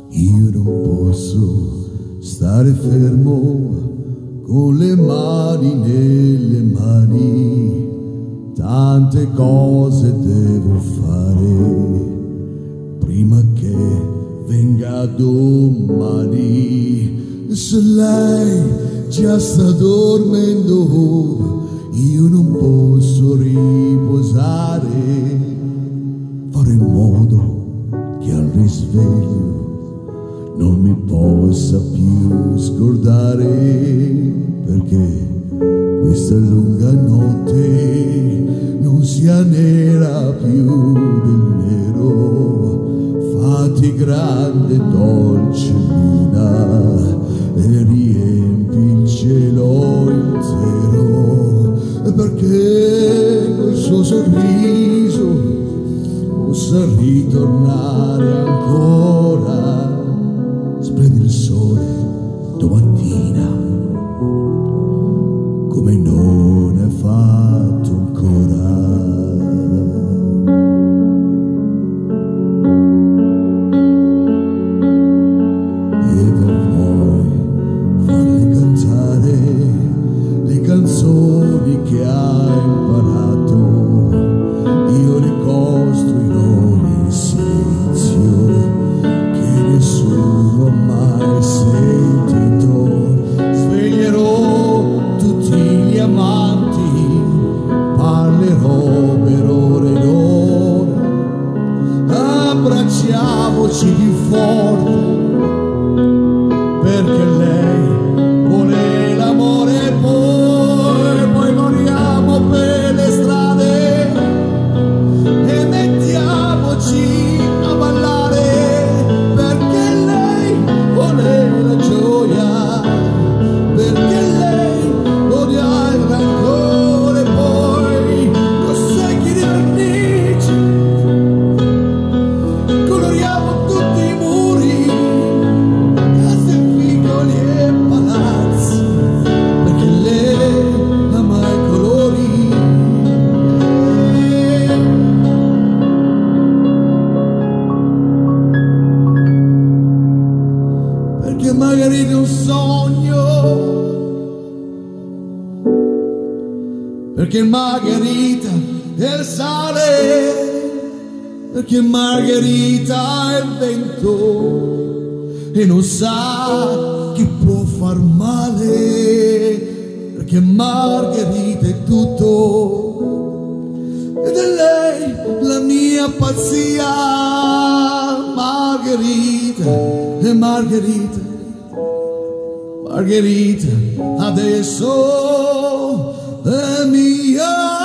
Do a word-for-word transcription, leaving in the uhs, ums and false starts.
Io non posso stare fermo con le mani nelle mani, tante cose devo fare prima che venga domani. Se lei già sta dormendo, io non posso riposare, fare in modo che al risveglio non mi possa più scordare, perché questa lunga notte non sia nera più del nero. Fatti grande dolce luna e riempi il cielo intero, perché col suo sorriso possa ritornare ancora. Splende il sole domattina come non è fatto ancora. E per poi farle cantare le canzoni che ha imparato, io le costruirò in silenzio che nessuno ha mai sentito. Sveglierò tutti gli amanti, parlerò per ore ed ore, abbracciamoci più forte, perché lei vuole l'amore. Poi, poi corriamo per le strade e mettiamoci a ballare, perché lei vuole la gioia, perché lei odia il rancore. Poi con secchi di vernice coloriamo tutti i muri, case, vicoli e palazzi, perché lei ama i colori. Perché Margherita è un sogno, perché Margherita è il sale, perché Margherita è il vento e non sa che può far male, perché Margherita è tutto ed è lei la mia pazzia. Margherita e Margherita, Margherita adesso è mia.